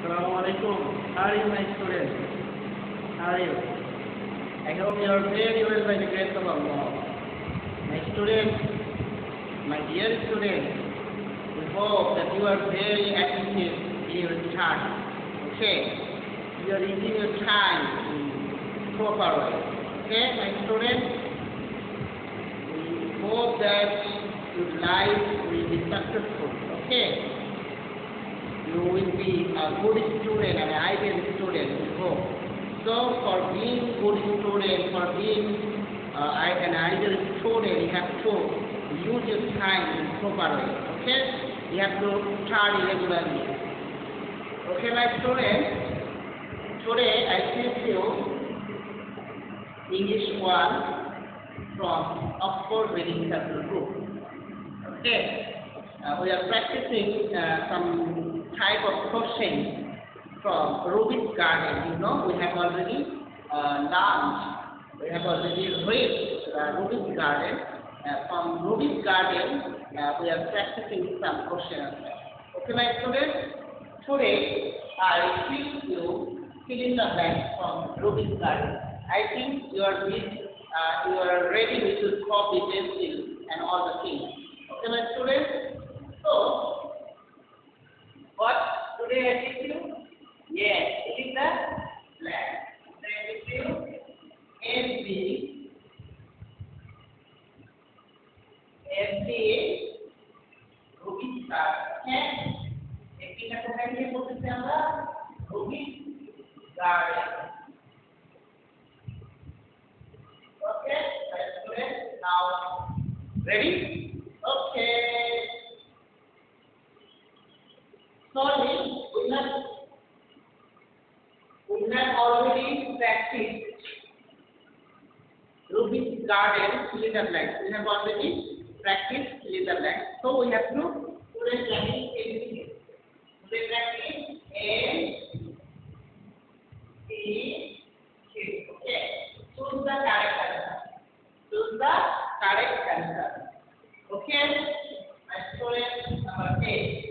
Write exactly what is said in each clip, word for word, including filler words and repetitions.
Assalamu alaikum. How are you, my students? How are you? I hope you are very well by the grace of Allah. My students, my dear students, we hope that you are very attentive in your study. Okay? You are using your time in proper way. Okay, my students? We hope that your life will be successful. Okay? You will be a good student and an ideal student, we hope. So, for being good student, for being uh, an ideal student, you have to use your time in proper way. Okay? You have to study regularly. Okay, my students? Today I teach you English one from Oxford Reading Circle Group. Okay? Uh, we are practicing uh, some type of questions from Rubik's Garden. You know, we have already uh, learned, we have already read uh, Rubik's Garden. Uh, from Rubik's Garden, uh, we are practicing some questions. Okay, my students? Today, I teach you fill in the blanks from Rubik's Garden. I think you are with, uh, you are ready with your copy, pencil, and all the things. Okay, my students? So, what today I teach you? Yes, it is the blank. Today I teach you S B, S B, Rubik's Garden. Okay? S B का तो कैसे बोलते हैं हम लोग? Rubik's Garden. Okay, students. Now, ready? Okay. Sorry, we have, we have already practiced Rubik's Garden fill in the blank. We have already practiced fill in the blank. So we have to today practice everything. Today practice A, B, C. Okay. Choose the correct answer. Choose the correct answer. Okay. My student number eight.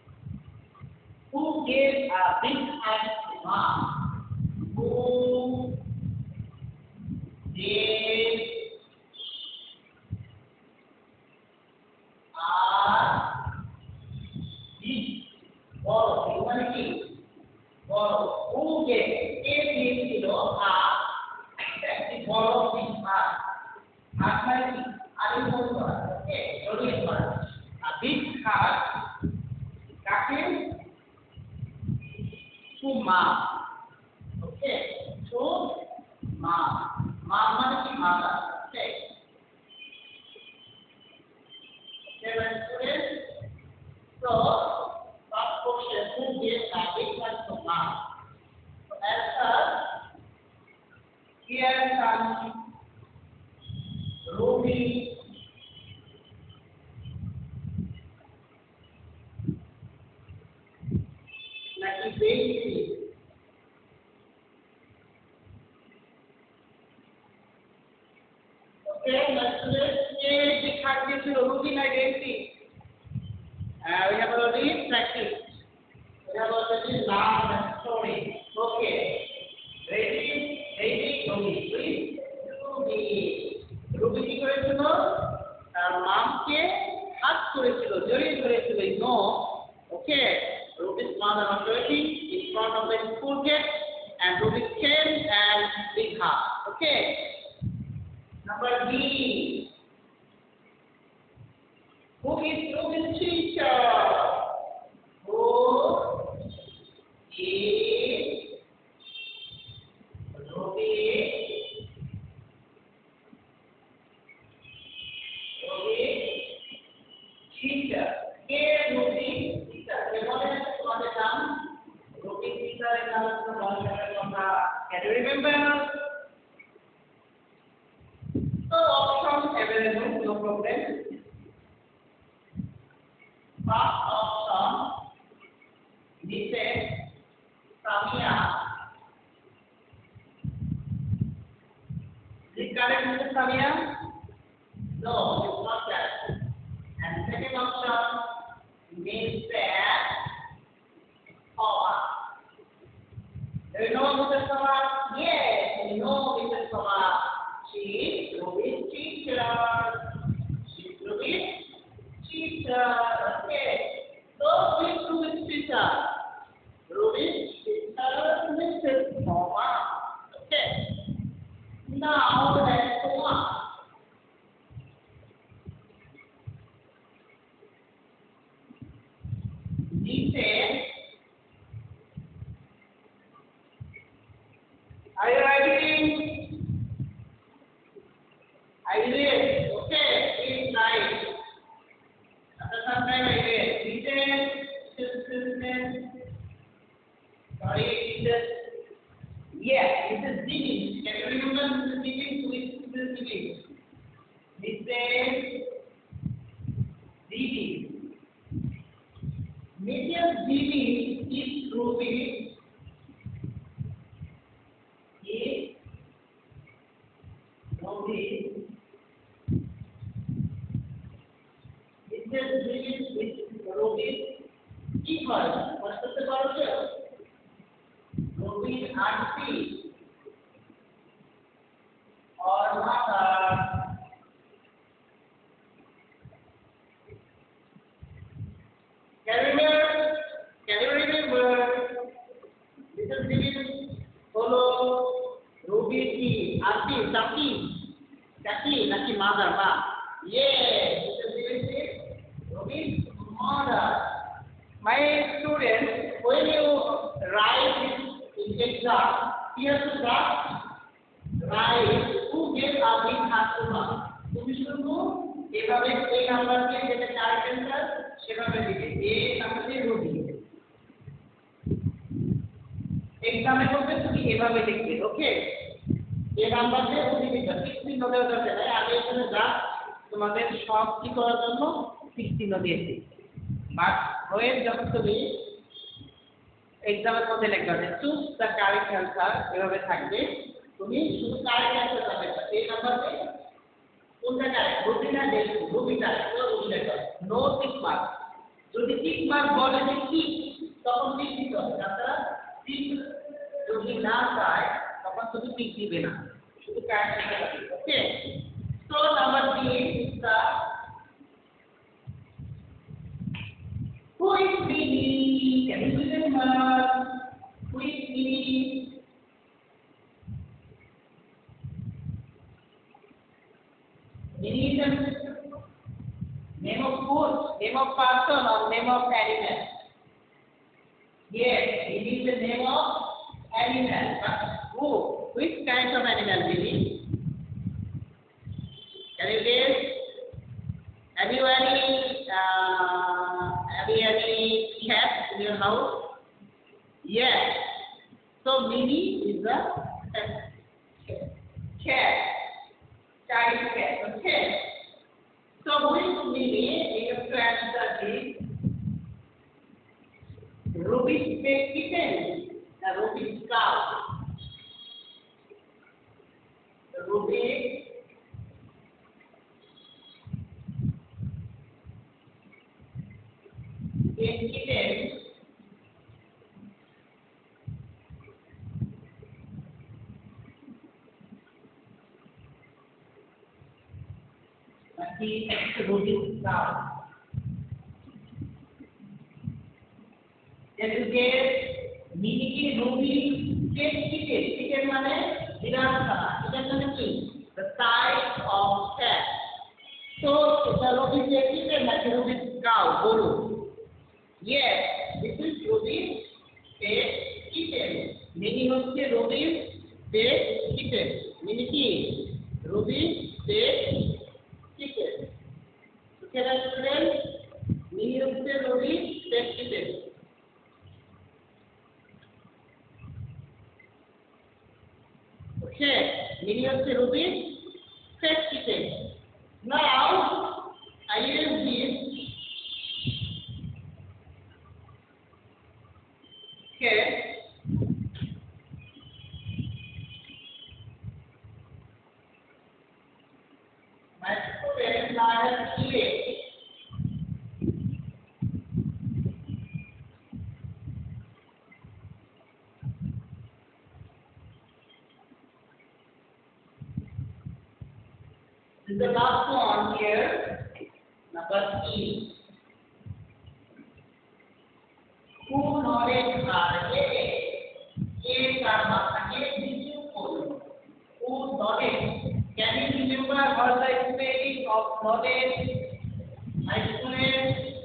Who gave a big hand to mom? Who gave a big ball? Humanity. Ball. Who gave? Gave him, you know, a the ball of his heart. Heart, I don't know. Okay, don't get mad. A big heart. Captain. To mom. Okay. To mom. Mom means mother. Okay. Okay, my students. So, first question, who gave a big one to mom? So, answer. Here comes Ruby. Like baby. Okay, my students, here we have this routine identity. Uh, we have already practiced. We have already learned the story. Okay. Ready? Ready? Ruby. Please. Ruby. Ruby কি করেছিল? তার মামকে হাত করেছিল, জড়িয়ে ধরেছিল। No. Okay. Ruby's mother was waiting in front of the school gate, and Ruby came and big her. Okay. Number B. Who is Ruby's teacher? Who is Ruby? Ruby teacher. Here Ruby teacher. Ruby teacher is can you remember? So options available, no problem. First option, Missus Samia. Is it correct, Missus Samia? No, it's not that. And second option, Missus Paula. You know Missus Pawar? Yes, you know Missus Pawar. She is Ruby's teacher. She is Ruby's teacher. Okay. So who is Ruby's teacher? Ruby's teacher, Missus Pawar. Okay. Now let's go on. He said, are you writing? I read. Okay, please write. After some time I read. He said, sorry, it is, yes, it is digging. Can you remember Missus Digging? Who is Missus Digging? Missus Digging. Missus Digging is Ruby. Is Ruby. Missus Digging is Ruby. Keep her. What's the word? Ruby auntie or mother. Can you remember? Can you remember? Missus Digging follow Ruby ki auntie, Taki, Taki, Taki mother, ma. Yes, Missus Digging is Ruby's mother. My students, when you write in exam, you have to write who gave a big customer. তুমি শুধু এভাবে এই number দিয়ে যেটা correct answer সেভাবে লিখে এ number দিয়ে রবি এক্সামে করবে তুমি এভাবে লিখবে ওকে এ নাম্বার দিয়ে রবি লিখবে ঠিক চিহ্ন দেওয়া দরকার নাই আমি এখানে যা তোমাদের সব কি করার জন্য ঠিক চিহ্ন দিয়েছি বাট রোয়ের যখন তুমি এক্সামের মধ্যে লিখবে যে চুজ দ্য কারেক্ট অ্যান্সার এভাবে থাকবে তুমি শুধু কারেক্ট অ্যান্সার পাবে এই নাম্বারে কোনটা কারেক্ট রবি না দেখ রবি কারেক্ট রবি লেখা নো টিক মার্ক যদি টিক মার্ক বলে যে কি তখন টিক দিতে হবে তাছাড়া টিক যদি না চায় তখন তুমি টিক দিবে না শুধু কারেক্ট লেখা দিবে okay so number three is the who is Mini? Can you remember? Who is Mini? Mini is the name of food, name of person, or name of animal. Yes, Mini is the name of animal. But who? Which kind of animal, Mini? Can you guess? Have you any? Uh, Have you any cats in your house? Yes. So Mini is a cat. Child cat. Okay. So with Mini, we have to answer this. Ruby's pet kitten. The Ruby's cow. The Ruby. Pet kitten he is Ruby's cow. Then you get Mini ki Ruby pet kitten. Kitten mane biratha. Kitten mane ki the size of cat. So the Ruby's pet kitten like Ruby's cow. Bolu. Yes, this is Ruby's pet kitten. Mini হচ্ছে Ruby's pet kitten. Mini কি? Ruby's pet kitten. Okay, students. Mini হচ্ছে Ruby's pet kitten. Okay, Mini হচ্ছে Ruby's pet kitten. Now, I use this. Okay. My students are here. The last one here, number E. Who knowledge are A? A karma again who knowledge? Can you remember what the spelling of knowledge? My students,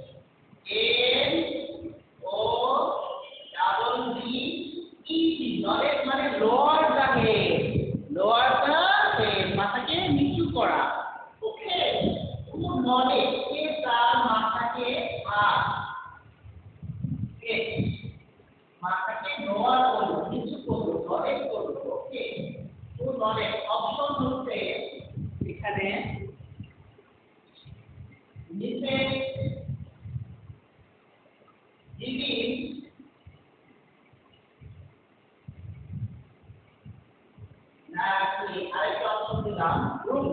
N O double D E T. Knowledge মানে lower the head, lower the head, মাথাকে নিচু করা। Okay. Who knowledge? কে তার মাথাকে হাত। Okay. মাথাকে lower করো, নিচু করো, knowledge করো। Okay. Who knowledge? Option হচ্ছে এখানে নিচে giving না কি আরেকটা অপশন দিলাম room.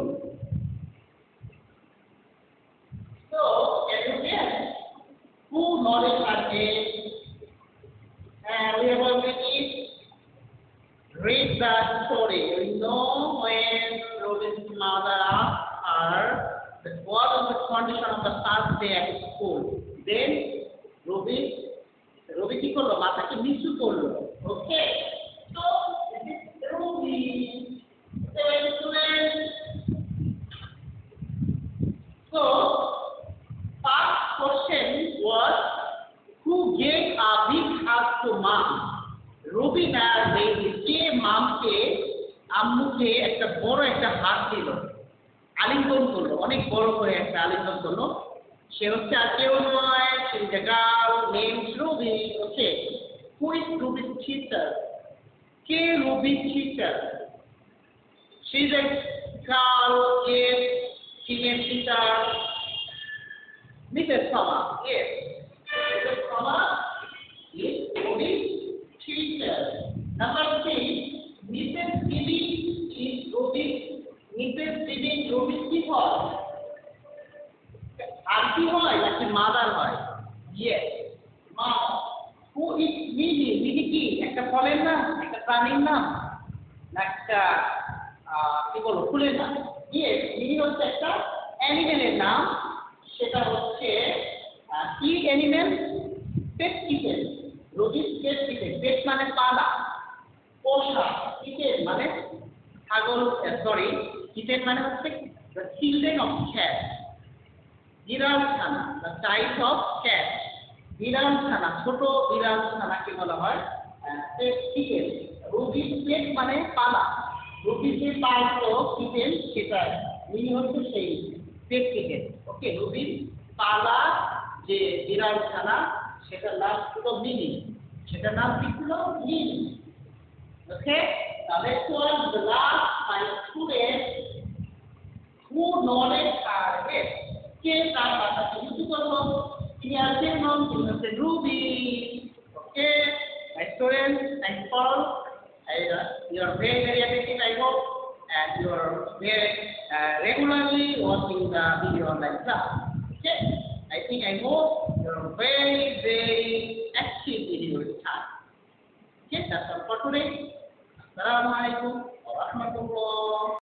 So can you guess who knowledge are they? And we have already read the story. We know when Robin's mother asked her that what was the condition of the first day at school. Then Robin, Robin কি করলো? মাথাকে নিচু করলো। Okay. So this is Robin. Seven students. So first question was who gave a big hug to mom? Robin R Daisy কে মামকে আম্মুকে একটা বড় একটা হাত দিল, আলিঙ্গন করলো, অনেক বড় করে একটা আলিঙ্গন করলো। সে হচ্ছে আর কেউ নয়, সে is a girl named Ruby. Okay, who is Ruby's teacher? K Ruby's teacher? She is a girl, yes, female teacher, Missus Thomas. Yes, Missus Thomas is Ruby's teacher. Number three, Missus Bibi is Ruby's. Missus Bibi Ruby's কি হয়? Aunty হয় নাকি mother হয়? Yes, mom. Who is Mini? Mini কি? একটা ফলের নাম, একটা প্রাণীর নাম, না একটা কি বলবো ফুলের নাম? Yes, Mini হচ্ছে একটা অ্যানিমেলের নাম। সেটা হচ্ছে কি অ্যানিমেল? পেট কিটেন। রোগীর পেট কিটেন। পেট মানে পালা, পোষা। কিটেন মানে ছাগল, সরি, কিটেন মানে হচ্ছে the children of cat. বিড়াল ছানা, the type of cat. বিড়াল ছানা, ছোট বিড়াল ছানাকে বলা হয় পেট কিটেন। রোগীর পেট মানে পালা, রোগীর যে পালক কিটেন সেটা মিনি হচ্ছে সেই পেট কিটেন। ওকে, রোগীর পালা যে বিড়াল ছানা সেটার নাম ছিল মিনি, সেটার নাম কি ছিল? Mini. Okay, now next one, the last my student who knowledge are it. কে তার মাথাকে নিচু করলো? তিনি আছেন নাম তিনি হচ্ছে Ruby. Okay, my students, thanks for all. Uh, you are very very attentive, I hope, and you are very uh, regularly watching the video online class. Okay, I think I hope you are very very active in your time. Okay, that's all for today. Assalamualaikum warahmatullahi